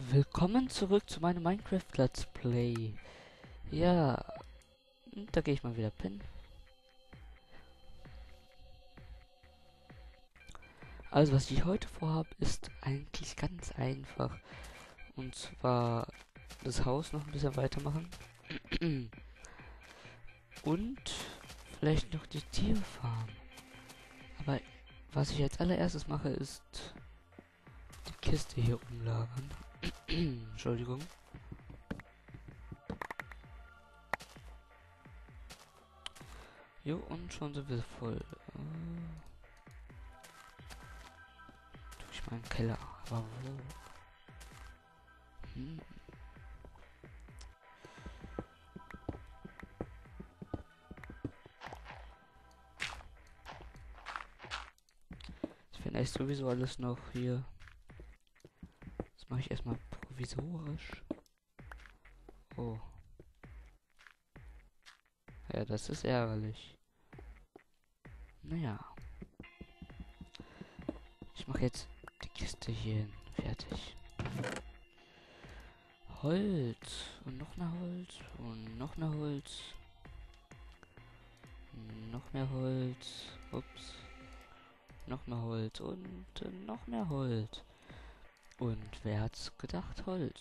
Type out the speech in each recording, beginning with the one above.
Willkommen zurück zu meinem Minecraft Let's Play. Ja, da gehe ich mal wieder pennen. Also was ich heute vorhabe, ist eigentlich ganz einfach. Und zwar das Haus noch ein bisschen weitermachen. Und vielleicht noch die Tierfarm. Aber was ich als allererstes mache, ist die Kiste hier umlagern. Entschuldigung. Jo, und schon sind wir voll. Durch meinen Keller. Aber wo? Ich finde echt sowieso alles noch hier. Das mache ich erstmal provisorisch. Oh. Ja, das ist ärgerlich. Naja. Ich mache jetzt die Kiste hier hin. Fertig. Holz. Und noch mehr Holz. Und noch mehr Holz. Noch mehr Holz. Ups. Noch mehr Holz. Und noch mehr Holz. Und wer hat's gedacht? Holz.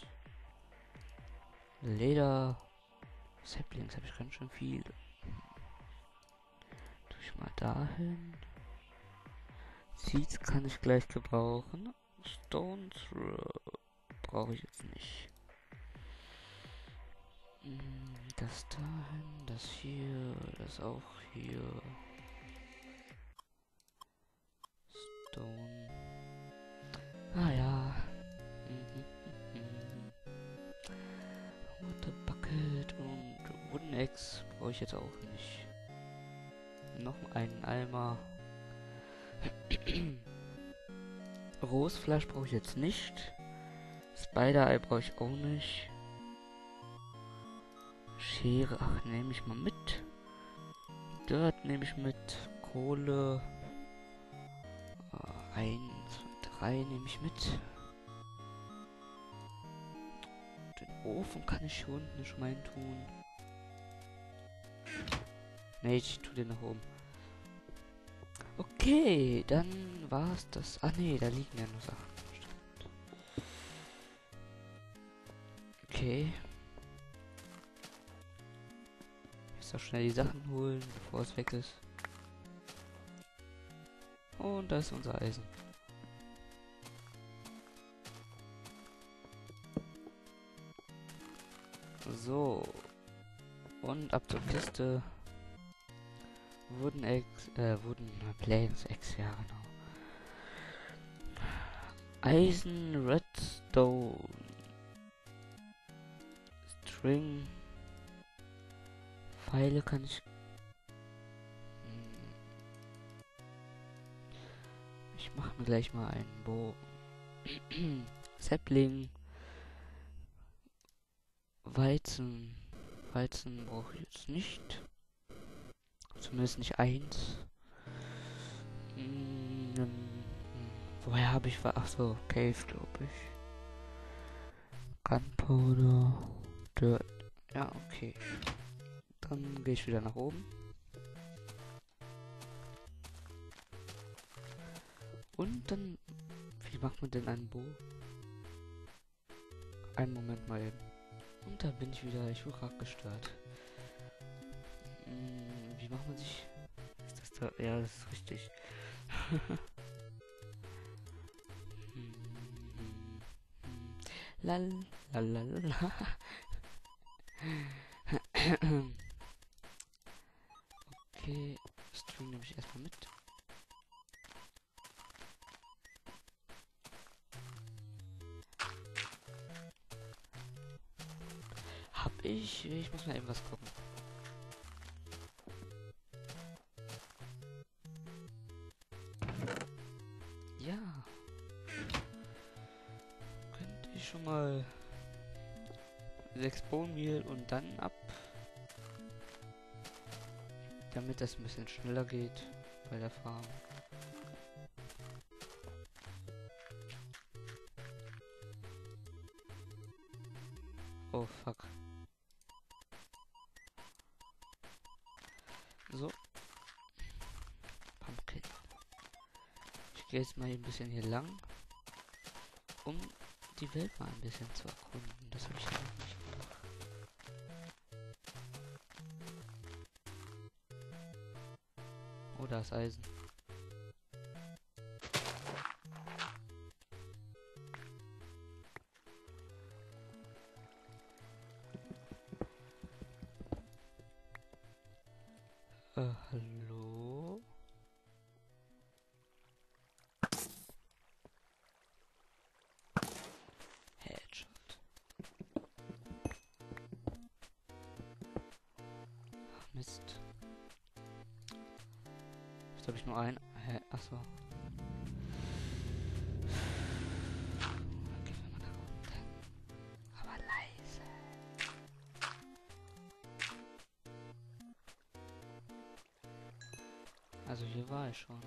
Leder. Saplings habe ich ganz schön viel. Tue ich mal dahin. Seeds kann ich gleich gebrauchen. Stone Throw brauche ich jetzt nicht. Das dahin, das hier, das auch hier. Stone. Ah ja. Water Bucket und Wooden Axe brauche ich jetzt auch nicht. Noch einen Eimer. Rosefleisch brauche ich jetzt nicht. Spider-Eye brauche ich auch nicht. Schere, ach, nehme ich mal mit. Dirt nehme ich mit. Kohle. 1, 3 nehme ich mit. Den Ofen kann ich hier unten schon mal tun. Ne, ich tue den nach oben. Okay, dann war's das. Ah ne, da liegen ja noch Sachen. Okay. Jetzt noch schnell die Sachen holen, bevor es weg ist. Und da ist unser Eisen. So. Und ab zur Kiste. Wooden Plains X, ja genau. Eisen, Redstone. String. Pfeile kann ich. Ich mache mir gleich mal einen Bogen. Sapling. Weizen. Weizen brauche ich jetzt nicht. Zumindest nicht eins. Woher habe ich? Ach so, Cave, glaube ich. Gunpowder. Dirt. Ja, okay. Dann gehe ich wieder nach oben. Und dann... Wie macht man denn einen Bogen? Einen Moment mal eben. Und da bin ich wieder. Ich wurde gerade gestört. Wie macht man sich... Ist das da? Ja, das ist richtig. Lal, lalalala. Okay, String nehme ich erstmal mit. Ich muss mal eben was gucken. Ja. Könnte ich schon mal 6 Bone Meal und dann ab. Damit das ein bisschen schneller geht bei der Farm. Oh, fuck. So. Pumpkin. Ich gehe jetzt mal ein bisschen hier lang, um die Welt mal ein bisschen zu erkunden. Das habe ich ja noch nicht gemacht. Oh, da ist Eisen. Hallo? Headshot. Ach, Mist. Jetzt habe ich nur einen. Hä? Achso. Gehen wir mal nach unten. Aber leise. Also hier war ich schon.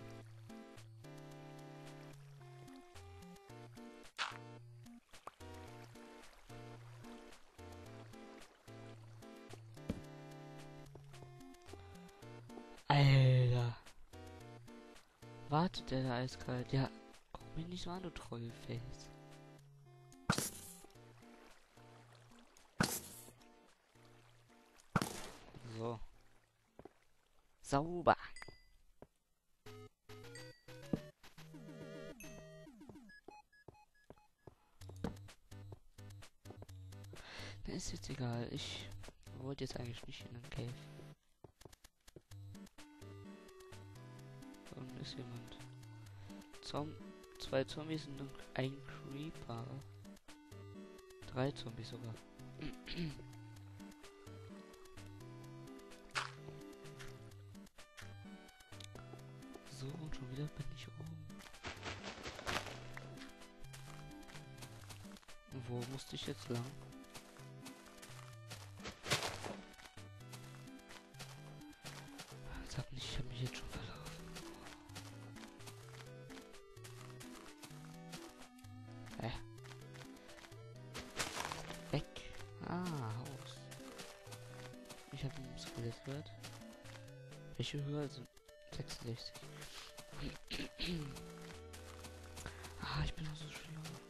Alter. Wartet der eiskalt? Ja, guck mich nicht so an, du Trollface. So. Sauber. Na, ist jetzt egal. Ich wollte jetzt eigentlich nicht in den Cave. Da unten ist jemand. Zwei Zombies und ein Creeper. 3 Zombies sogar. So, und schon wieder bin ich oben. Wo musste ich jetzt lang? Sag nicht, ich habe mich jetzt schon verlaufen. Weg. Haus. Ich habe ein Skelett gehört. Welche Höhe? Also 66. Ich bin auch so schlau.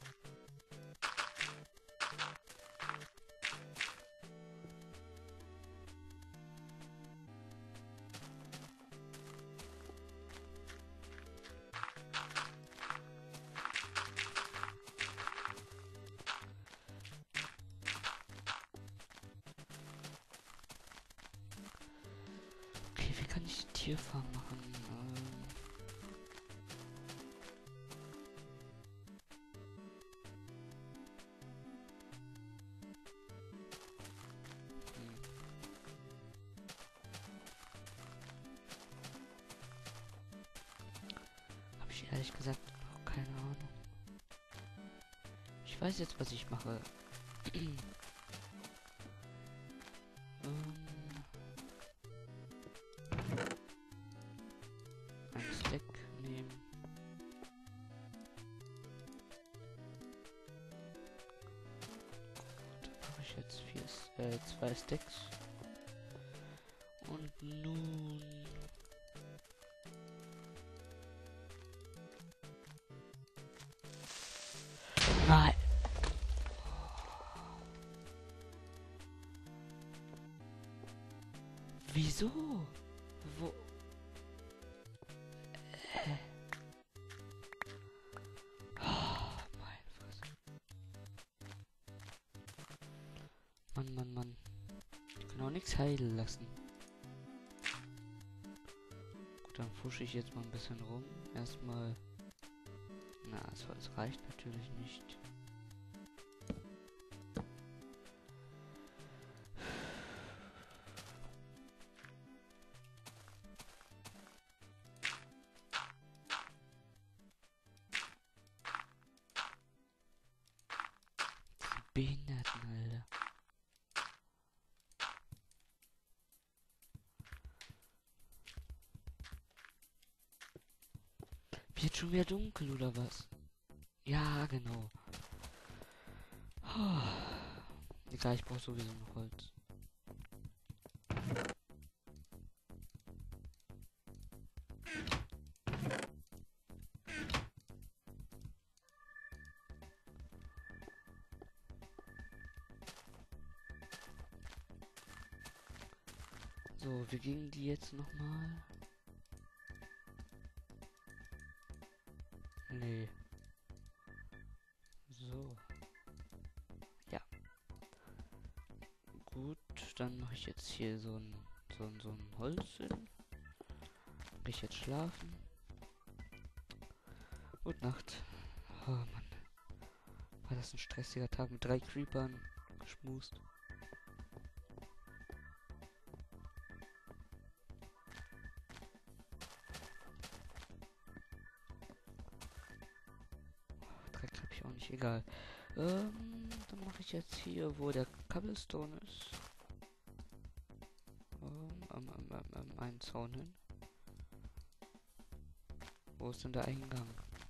Okay, wie kann ich Tierfarm machen? Habe ich ehrlich gesagt noch keine Ahnung. Ich weiß jetzt, was ich mache. Ein Stack nehmen. Da mache ich jetzt 2 Stacks. Und nun... Nein! Wieso? Wo? Mein was? Mann. Ich kann auch nichts heilen lassen. Gut, dann fusche ich jetzt mal ein bisschen rum. Erstmal... Na, also es reicht natürlich nicht. Behinderten, Alter. Wird schon wieder dunkel, oder was? Ja, genau. Egal, ich brauche sowieso noch Holz. So, wie gingen die jetzt nochmal? Nee. So. Ja. Gut, dann mache ich jetzt hier so ein Holz hin. Geh ich jetzt schlafen. Gute Nacht. Oh Mann. War das ein stressiger Tag mit 3 Creepern geschmust. Dreck habe ich auch nicht, egal. Dann mache ich jetzt hier, wo der Cobblestone ist. Einen Zaun hin. Wo ist denn der Eingang?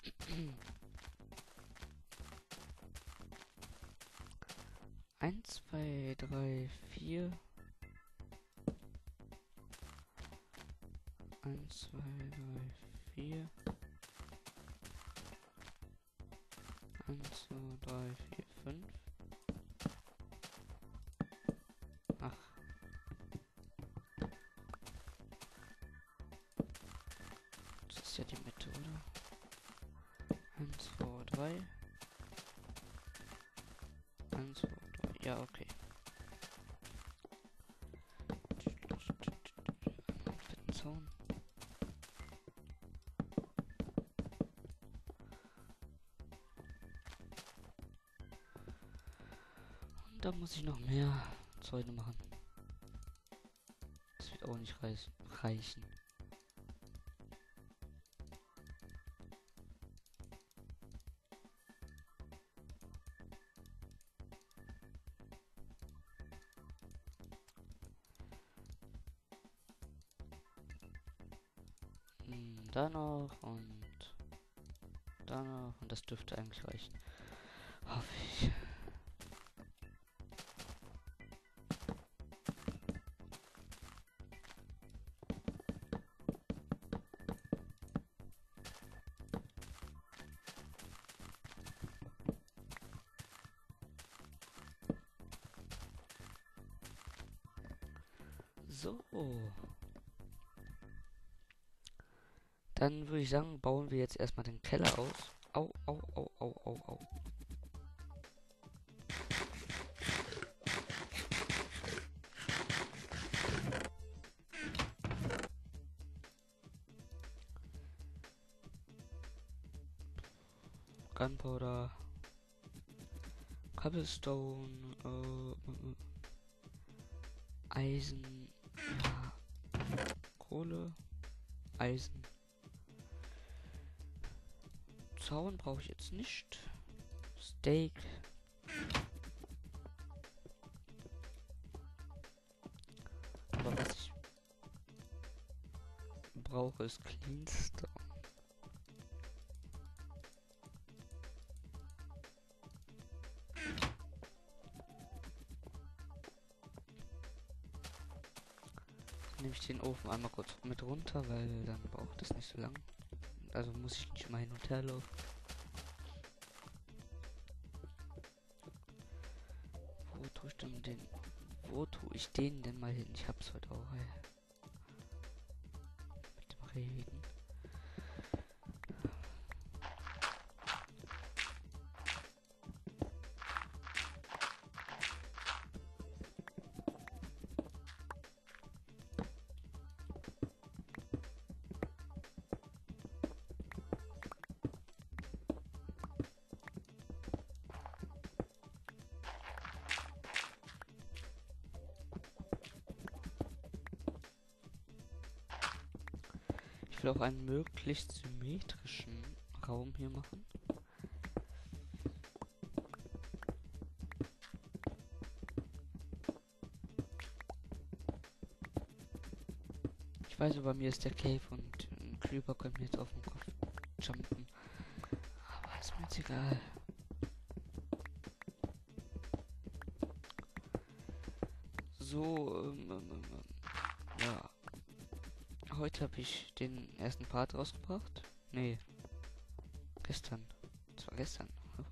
1, 2, 3, 4. 1, 2, 3, 4. 1, 2, 3, 4, 5. Ach. Das ist ja die Mitte, oder? 1, 2, 3. 1, 2, 3. Ja, okay. Fetten Zaun. Und da muss ich noch mehr Zäune machen. Das wird auch nicht reichen. Da noch und da noch. Und das dürfte eigentlich reichen. Hoffe ich. So. Dann würde ich sagen, bauen wir jetzt erstmal den Keller aus. Au, au, au, au, au, au. Gunpowder. Cobblestone. Eisen. Ja. Kohle. Eisen. Zaun brauche ich jetzt nicht. Steak. Aber was ich brauche ist Cleanstone. Nehme ich den Ofen einmal kurz mit runter, weil dann braucht es nicht so lang. Also muss ich nicht immer hin und her laufen. Wo tue ich den denn mal hin? Ich hab's heute auch, ey. Mit dem Regen. Ich will auch einen möglichst symmetrischen Raum hier machen. Ich weiß, bei mir ist der Cave und ein Creeper könnte mir jetzt auf den Kopf jumpen. Aber ist mir jetzt egal. So, ja. Heute habe ich den ersten Part rausgebracht. Nee, gestern. Das war gestern.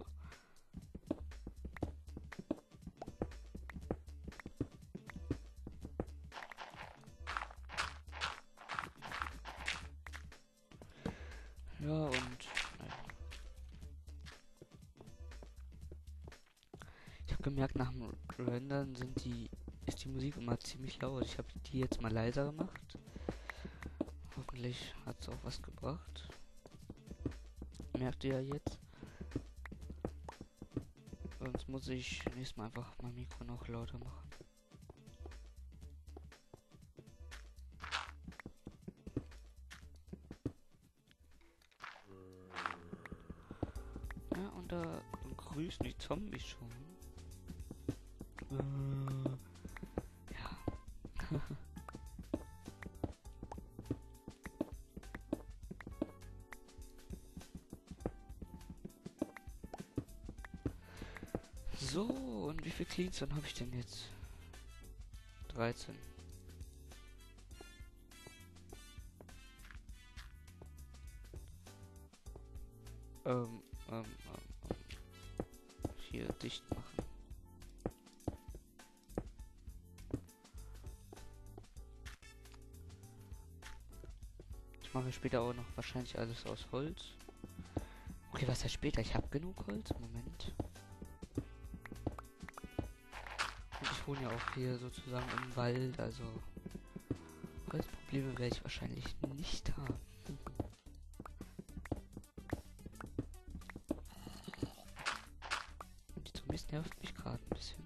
Ja, und ich habe gemerkt, nach dem Rendern ist die Musik immer ziemlich laut. Ich habe die jetzt mal leiser gemacht. Hoffentlich hat es auch was gebracht. Merkt ihr ja jetzt. Sonst muss ich nächstes Mal einfach mein Mikro noch lauter machen. Ja, und da grüßen die Zombies schon. Ja. So, und wie viel Cleanstone habe ich denn jetzt? 13. Ähm, ähm, ähm, hier dicht machen. Ich mache später auch noch wahrscheinlich alles aus Holz. Okay, was heißt später? Ich habe genug Holz. Moment. Und ich wohne ja auch hier sozusagen im Wald, also Holzprobleme werde ich wahrscheinlich nicht haben. Und die Zombies nerven mich gerade ein bisschen.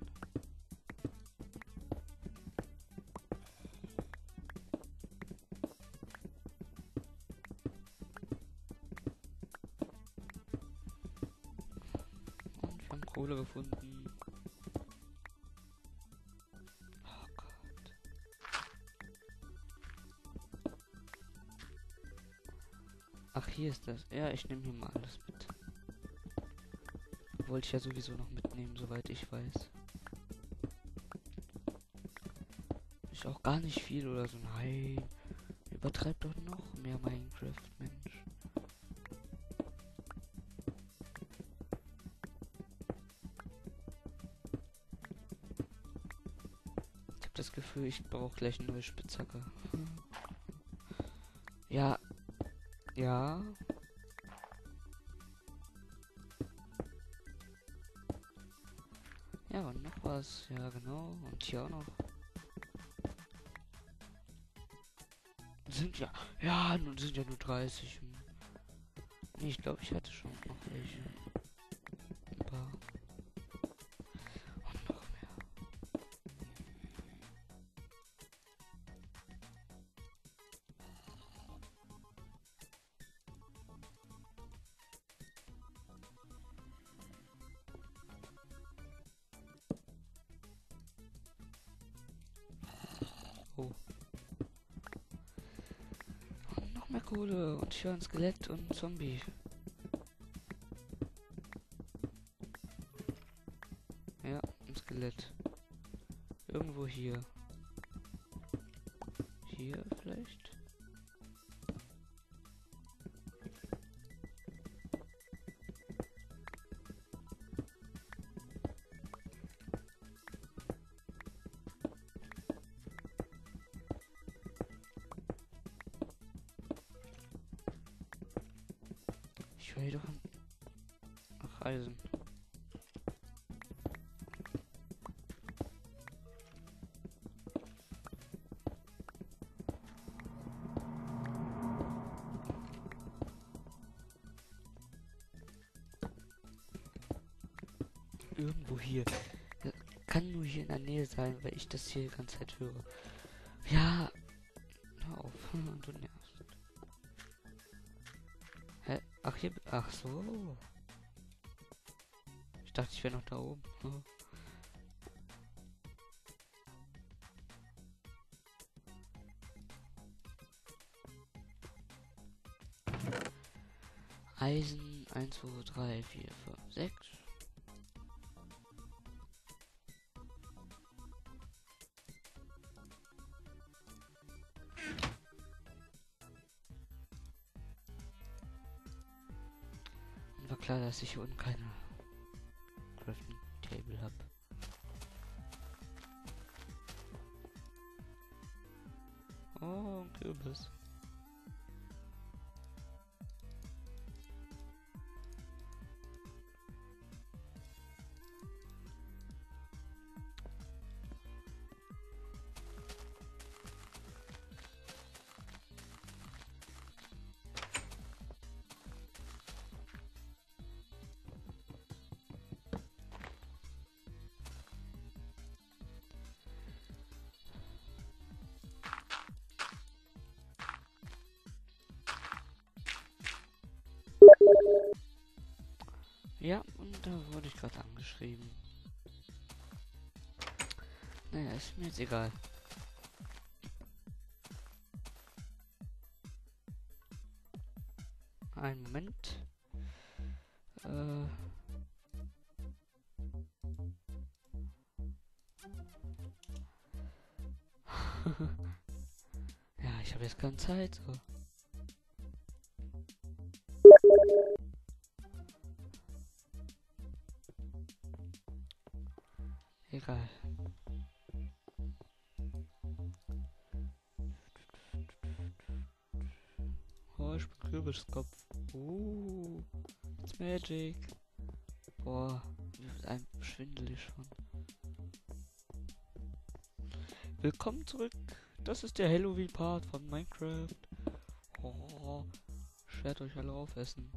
Und wir haben Kohle gefunden. Oh Gott. Ach, hier ist das. Ja, ich nehme hier mal alles mit. Wollte ich ja sowieso noch mitnehmen, soweit ich weiß. Ist auch gar nicht viel oder so. Nein. Übertreibt doch noch mehr Minecraft, Mensch. Ich habe das Gefühl, ich brauche gleich eine neue Spitzhacke. Ja. Ja. Ja, und noch was. Ja, genau. Und hier auch noch. Sind ja. Ja, nun sind ja nur 30. Nee, ich glaube, ich hatte schon noch welche. Ein paar. Und noch mehr. Oh. Und noch mehr Kohle. Und hier ein Skelett und ein Zombie. Ja, ein Skelett. Irgendwo hier. Hier vielleicht? Ich will doch nach Eisen. Irgendwo hier. Kann nur hier in der Nähe sein, weil ich das hier die ganze Zeit höre. Ja. Hör auf. Du nervst. Hä? Ach, hier. Ach so. Ich dachte, ich wäre noch da oben. Eisen 1, 2, 3, 4, 5, 6. war klar, dass ich hier unten keine Crafting Table habe. Oh, ein Kürbis. Ja, und da wurde ich gerade angeschrieben. Naja, ist mir jetzt egal. Einen Moment. Ja, ich habe jetzt keine Zeit. So. Egal. Oh, ich bin Kürbiskopf. It's Magic. Boah, wie wird einem schwindelig schon. Willkommen zurück. Das ist der Halloween-Part von Minecraft. Oh, ich werde euch alle aufessen.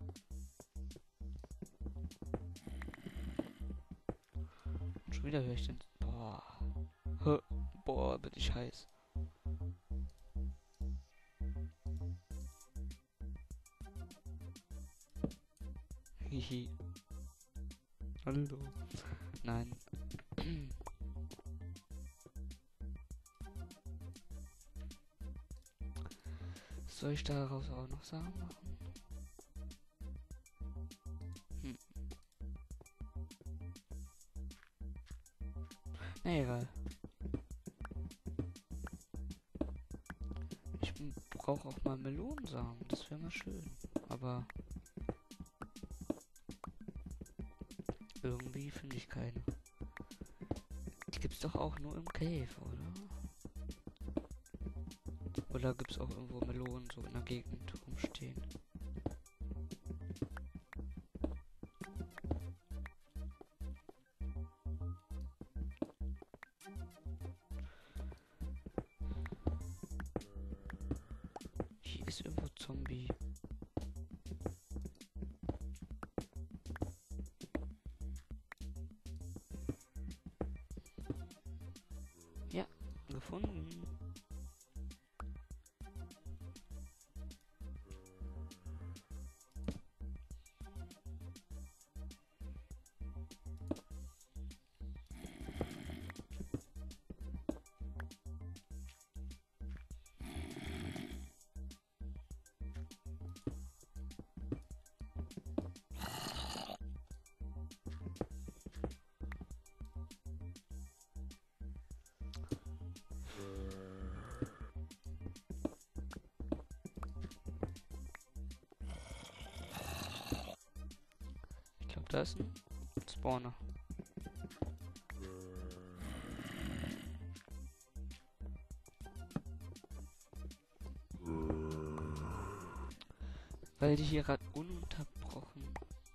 Und schon wieder höre ich den. Boah. Boah, bin ich heiß. Hihi. Hallo. Nein. Soll ich daraus auch noch Sachen machen? Na egal. Ich brauche auch mal Melonensamen. Das wäre mal schön. Aber irgendwie finde ich keine. Die gibt's doch auch nur im Cave, oder? Oder gibt's auch irgendwo Melonen so in der Gegend rumstehen? Hier ist irgendwo Zombie. Ja, gefunden. Ich glaube, da ist ein Spawner. Weil die hier gerade ununterbrochen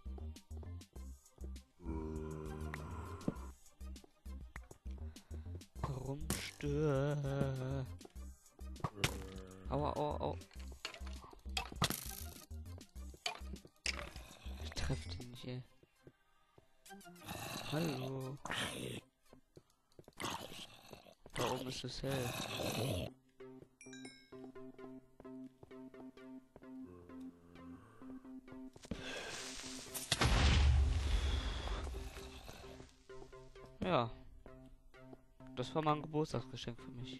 rumstören. Aua, aua, aua. Ich treffe den nicht, ey. Hallo. Da oben ist das hell. Ja. Das war mal ein Geburtstagsgeschenk für mich.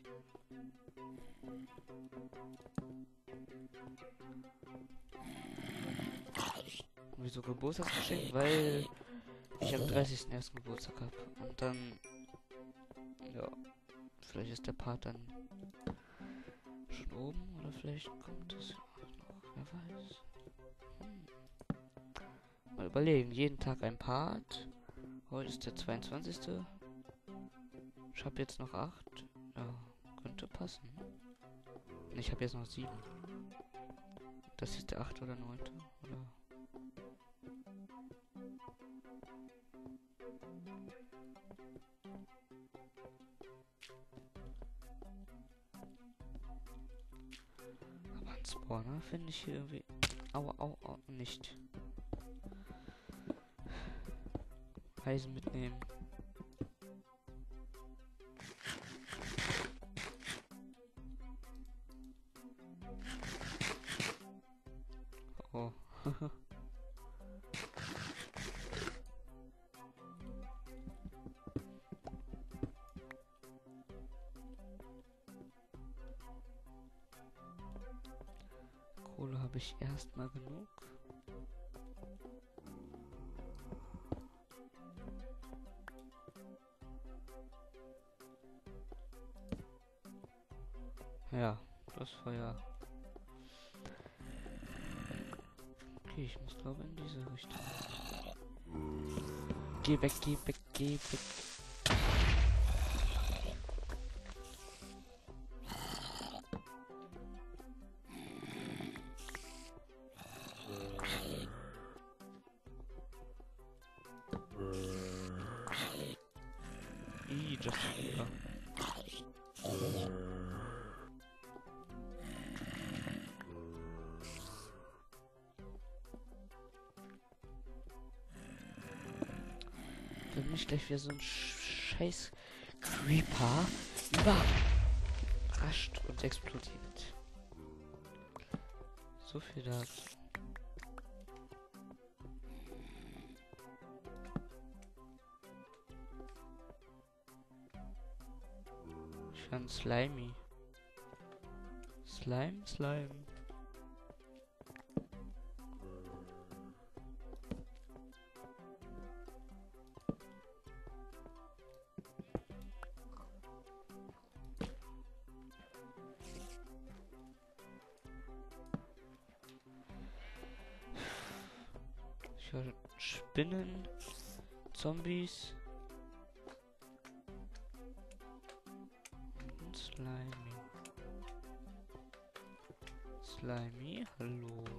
Wieso Geburtstagsgeschenk? Weil ich am 30.01. Geburtstag habe. Und dann... Ja. Vielleicht ist der Part dann schon oben. Oder vielleicht kommt es noch. Wer weiß. Mal überlegen, jeden Tag ein Part. Heute ist der 22. Ich habe jetzt noch 8. Ja, könnte passen. Ich habe jetzt noch 7. Das ist der 8. oder 9. Oder? Aber ein Spawner finde ich hier irgendwie... Aua, au, au, nicht. Eisen mitnehmen. Oh. Kohle habe ich erstmal genug. Ja, das war ja... Okay, ich muss glaube in diese Richtung. Geh weg, geh weg, geh weg. Justin Bieber. Wenn mich gleich wieder so ein scheiß Creeper überrascht und explodiert. So viel dazu. Schon slimy. Slime. Ich höre Spinnen, Zombies. Und Slimy. Slimy, hallo.